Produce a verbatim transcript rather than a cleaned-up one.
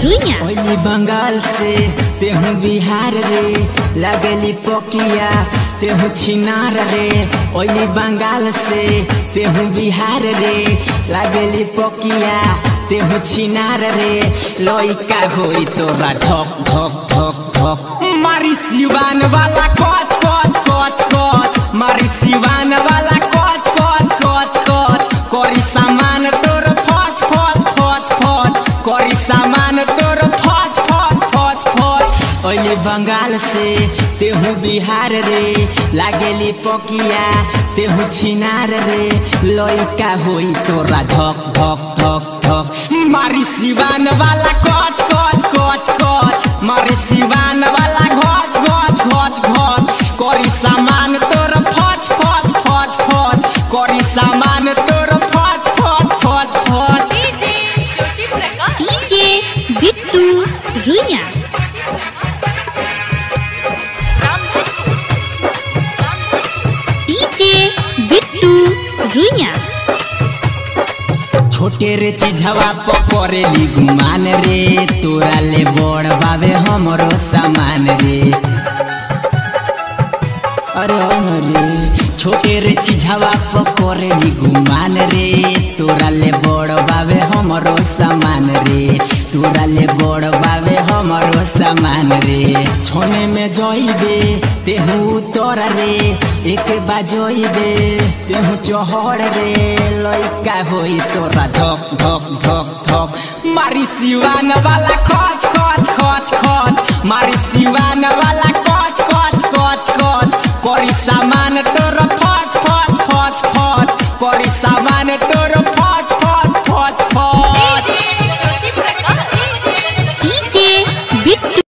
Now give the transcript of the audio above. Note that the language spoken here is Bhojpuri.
रुइया ओली बंगाल से तेहू बिहार रे लगली पकिया तेहू छिनार रे। ओली बंगाल से तेहू बिहार रे लगली पकिया तेहू छिनार रे। लइका होई तोरा धक धक धक धक मारी सिवान वाला कोच कोच कोच कोच मारी सिवान वाला कोच कोच कोच कोच करी सामान तोर फच फच फच फच करी सामान तोर फच फच फच फच। ओली बंगाल से तेहू बिहार रे लागेली पकिया तेहू छिनार रे। लइका होई तोरा धक धक धक धक मारी सिवान वाला कोच कोच कोच कोच मारी सिवान वाला घोच घोच घोच घोच करी सामान तोर फच फच फच फच करी सामान तोर फच फच फच फच। डीजे बिट्टू रुइया डीजे बिट्टू रुइया छोटे रे चीजवा पकड़ेली गुमान रे तोरा ले बड़ बाबे हमरो सामान रे। अरे रे छोटे रे चीजवा पकड़ेली गुमान रे तोरा ले बड़ बाबे हमरो सामान रे तोरा ले बड़ बाबे हमरो सामान रे। छोने में जइबे तेहू तोरा रे एक बाजइबे तेहू चहड़ रे। लइका होई तोरा धक धक धक धक मारी सिवान वाला खच खच खच खच मारी सिवान वाला कच कच कच कच करी सामान तोर फच फच फच फच करी सामान तोर फच फच फच फच। डीजे बिट्टू